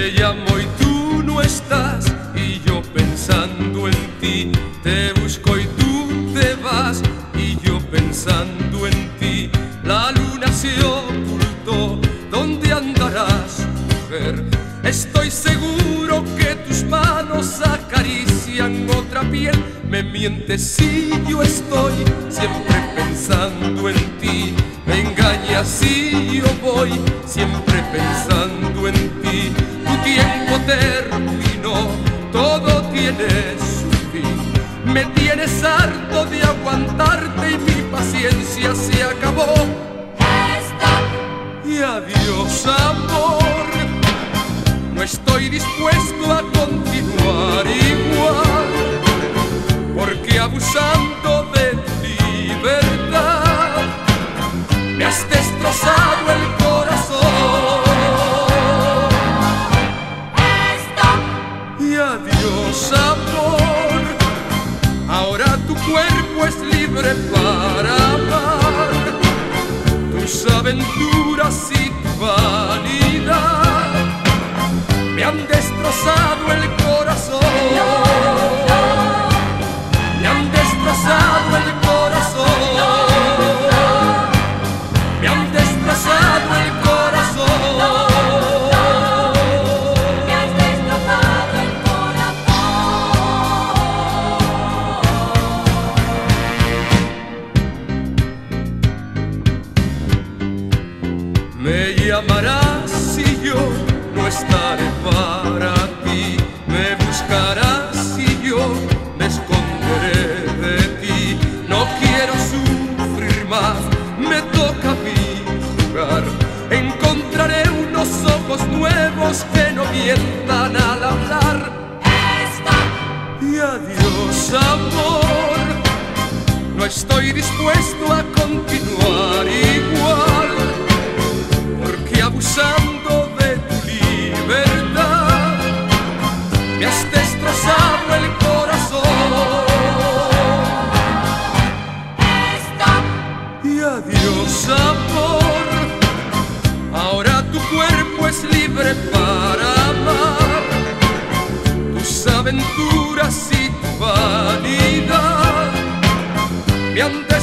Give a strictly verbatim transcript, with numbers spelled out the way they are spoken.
Te llamo y tú no estás, y yo pensando en ti. Te busco y tú te vas, y yo pensando en ti. La luna se ocultó, ¿dónde andarás, mujer? Estoy seguro que tus manos acarician otra piel. Me mientes si yo estoy siempre pensando en ti. Me engañas si yo voy siempre pensando en ti. Tu tiempo terminó, todo tiene su fin. Me tienes harto de aguantarte y mi paciencia se acabó. Y adiós, amor, no estoy dispuesto a continuar igual, porque abusando de tu libertad me has destrozado el corazón. Y adiós, amor, ahora tu cuerpo es libre para amar. Tus aventuras y tu vanidad me han destrozado el corazón. Me han destrozado el corazón. Me han destrozado el corazón. Me has destrozado el corazón. Me llamarás y yo no estaré para ti. Me buscarás y yo me esconderé de ti. No quiero sufrir más, me toca a mí jugar. Encontraré unos ojos nuevos que no mientan al hablar. Y adiós, amor, no estoy dispuesto a continuar igual, porque abusando de tu libertad me has destrozado el corazón. Y adiós, amor, ahora tu cuerpo es libre para amar. Tus aventuras y tu vanidad me han destrozado